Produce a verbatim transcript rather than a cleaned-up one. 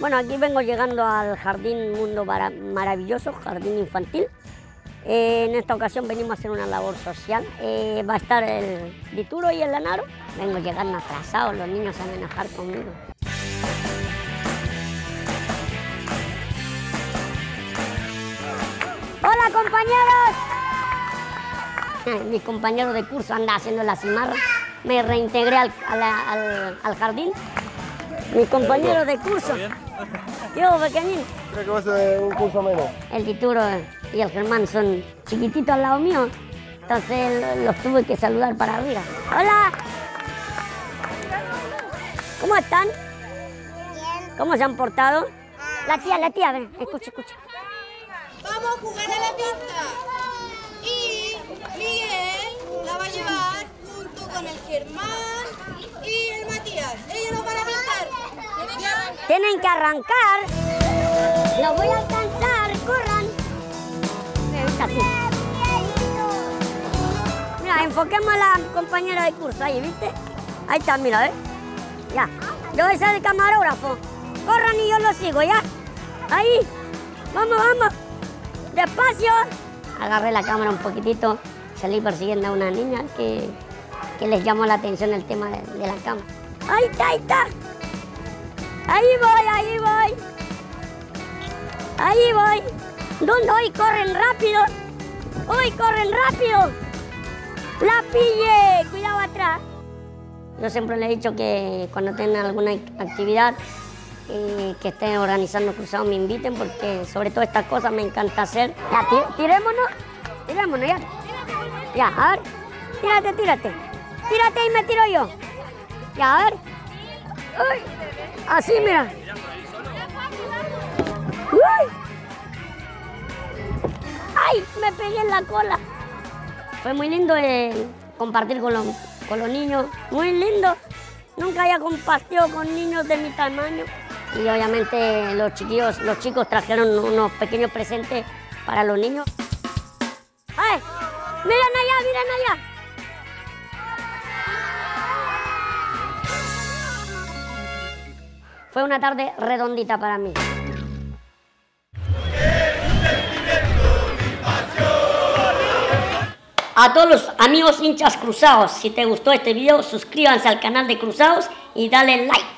Bueno, aquí vengo llegando al Jardín Mundo Maravilloso, jardín infantil. Eh, en esta ocasión venimos a hacer una labor social. Eh, va a estar el Dituro y el Lanaro. Vengo llegando atrasados, los niños se van a enojar conmigo. ¡Hola, compañeros! Mi compañero de curso anda haciendo la cimarra. Me reintegré al, al, al, al jardín. Mi compañero de curso. Yo, pequeñín. Creo que va a ser un curso menos. El Dituro y el Germán son chiquititos al lado mío. Entonces los tuve que saludar para arriba. ¡Hola! ¿Cómo están? Bien. ¿Cómo se han portado? La tía, la tía, ven, escucha, escucha. Vamos a jugar a la pista. Y Miguel la va a llevar junto con el Germán y el Matías. Ellos nos van a pintar. Tienen que arrancar. Los voy a alcanzar, corran. Mira, así. Mira, enfoquemos a la compañera de curso ahí, ¿viste? Ahí está, mira, ¿eh? Ya. Yo voy a ser el camarógrafo. Corran y yo los sigo, ¿ya? Ahí. Vamos, vamos. Despacio. Agarré la cámara un poquitito. Salí persiguiendo a una niña que, que les llamó la atención el tema de, de la cámara. Ahí está, ahí está. Ahí voy, ahí voy. Ahí voy. ¿Dónde? Hoy corren rápido. Hoy corren rápido. La pillé. Cuidado atrás. Yo siempre le he dicho que cuando tengan alguna actividad y que estén organizando cruzados me inviten, porque sobre todo estas cosas me encanta hacer. Ya, tirémonos. Tirémonos, ya. Ya, a ver. Tírate, tírate. Tírate y me tiro yo. Ya, a ver. Uy. Así, mira. Uy. ¡Ay! Me pegué en la cola. Fue muy lindo eh, compartir con los, con los niños. Muy lindo. Nunca había compartido con niños de mi tamaño. Y obviamente los chiquillos, los chicos trajeron unos pequeños presentes para los niños. ¡Ay! ¡Miren allá, miren allá! Fue una tarde redondita para mí. A todos los amigos hinchas cruzados, si te gustó este video, suscríbanse al canal de Cruzados y dale like.